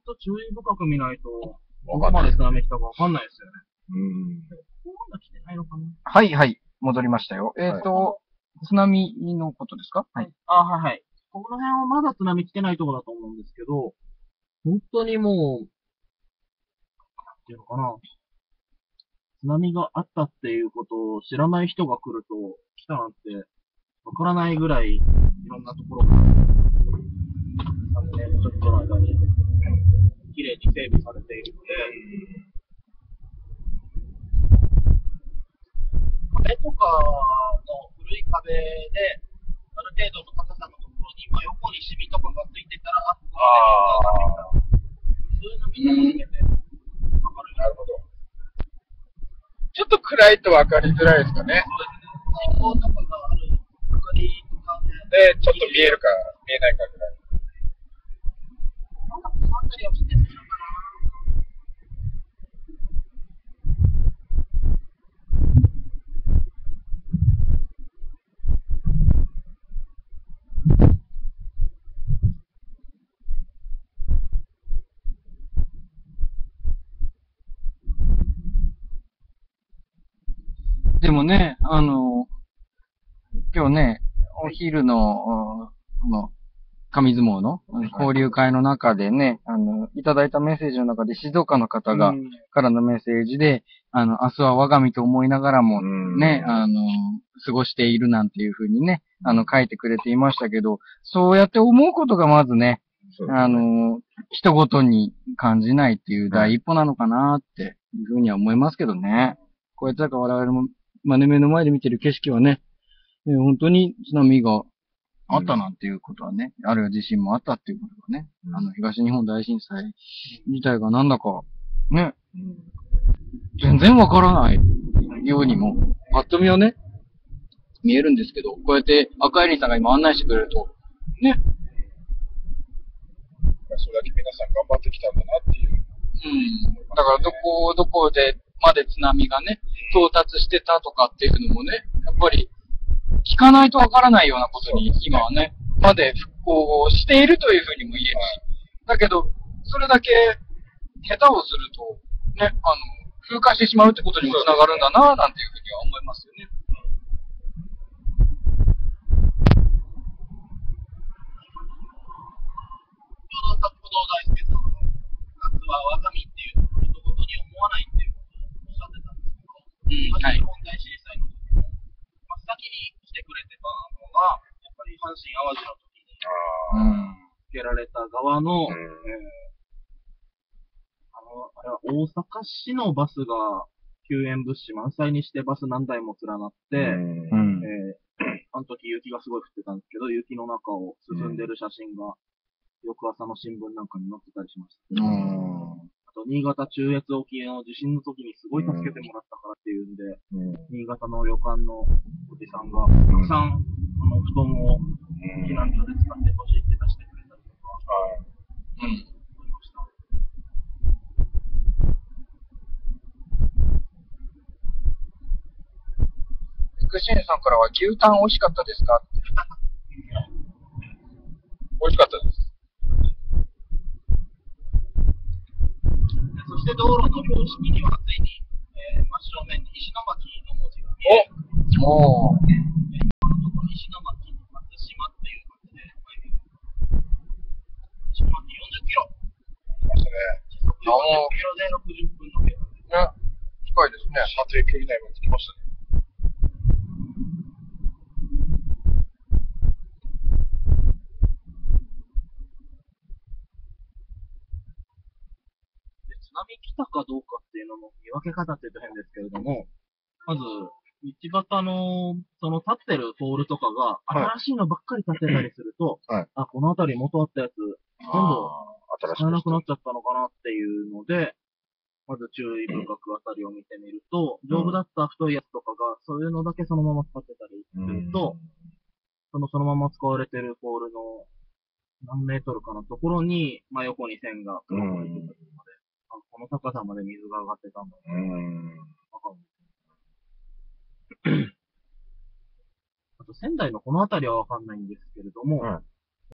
と注意深く見ないと、どこまで津波来たかわかんないですよね。ここまだ来てないのかな。 はいはい、戻りましたよ。津波のことですか？ はい。はいはい。この辺はまだ津波来てないところだと思うんですけど、本当にもう、なんていうのかな。津波があったっていうことを知らない人が来ると、来たなんて、わからないぐらい、いろんなところが、3年ちょっとの間に、綺麗に整備されているので、壁とかの古い壁で、ある程度の高さのところに、横にシミとかがついてたら、ここでそういうの見て初めてわかる。 なるほど。ちょっと暗いと分かりづらいですかね。 信号とかがある明かりとかで、ちょっと見えるか見えないかぐらい。 なんかこの辺りを見てみようかな。 でもね、今日ね、お昼の、上相撲の交流会の中でね、いただいたメッセージの中で静岡の方が、からのメッセージで、明日は我が身と思いながらも、ね、過ごしているなんていうふうにね、書いてくれていましたけど、そうやって思うことがまずね、人ごとに感じないっていう第一歩なのかなっていうふうには思いますけどね。こうやってなんか我々も、目の前で見てる景色はね、本当に津波があったなんていうことはね、あるいは地震もあったっていうことがね、東日本大震災自体がなんだか、ね、全然わからないようにも、パッと見はね、見えるんですけど、こうやって赤エリンさんが今案内してくれると、ね。 それだけ皆さん頑張ってきたんだなっていう。 だからどこでまで津波がね、到達してたとかっていうのもね、やっぱり、聞かないとわからないようなことに、今はね、まで復興をしているというふうにも言えるし、だけど、それだけ下手をすると、ね、風化してしまうってことにもつながるんだな、なんていうふうには思いますよね。 先ほど大輔さんの夏は我が身っていうところ、人ごとに思わないっていうことをおっしゃってたんですけど、東日本大震災の時も、真っ先に来てくれてたのが、やっぱり阪神・淡路の時に、つけられた側の、あれは大阪市のバスが救援物資満載にしてバス何台も連なって、あの時雪がすごい降ってたんですけど、雪の中を進んでる写真が、翌朝の新聞なんかに載ってたりしました。あと、新潟中越沖の地震の時にすごい助けてもらったからっていうんで、新潟の旅館のおじさんが、たくさん、布団を避難所で使ってほしいって出してくれたりとか、ありました。 福新さんからは牛タン美味しかったですか？ 美味しかったです。 そして道路の標識にはついに、真正面に石巻の文字が見える。今のところ石巻、松島っていう感じで、石巻40キロ。 来ましたね。 時速40キロで60分の距離。 ね、近いですね。撮影距離内まで来ましたね。 津波来たかどうかっていうのの見分け方って言うと変ですけれども、まず、道端の、その立ってるポールとかが、新しいのばっかり立ってたりすると、この辺り元あったやつ、全部使えなくなっちゃったのかなっていうので、まず注意深くあたりを見てみると、丈夫だった太いやつとかが、そういうのだけそのまま使ってたりすると、そのまま使われてるポールの何メートルかのところに、真横に線が黒く入ってたりとかで、この高さまで水が上がってたんだな。わかる。あと仙台のこの辺りはわかんないんですけれども、